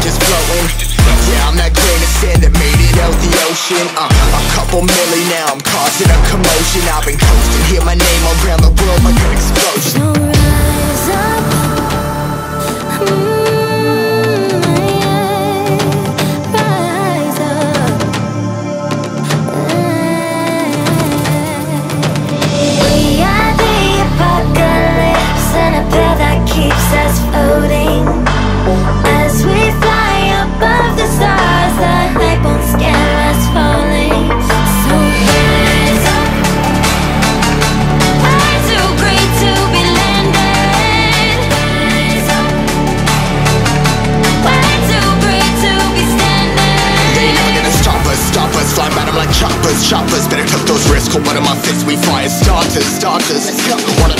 just floating. Yeah, I'm that grain of sand that made it out the ocean. A couple milli now, I'm causing a commotion. I've been coasting, hear my name around the world like an explosion. So rise up, rise up. We are the apocalypse, and a pair that keeps us floating. As we fly above the stars, the hype won't scare us falling. So rise up, we're too great to be landed. Rise up, we're too great to be standing. They never gonna stop us, fly by them like choppers. Better cut those risks, hold one of my fists, we fire starters. Wanna